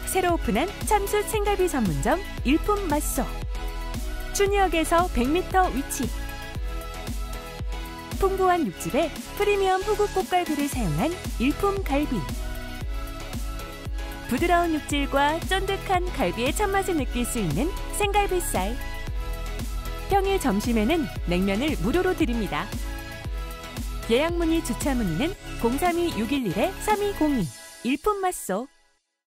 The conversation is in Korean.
새로 오픈한 참숯 생갈비 전문점 일품 맛소. 춘역에서 100m 위치. 풍부한 육즙에 프리미엄 호국 꽃갈비를 사용한 일품 갈비. 부드러운 육질과 쫀득한 갈비의 참맛을 느낄 수 있는 생갈비살. 평일 점심에는 냉면을 무료로 드립니다. 예약 문의 주차 문의는 032-611-3202 일품 맛소.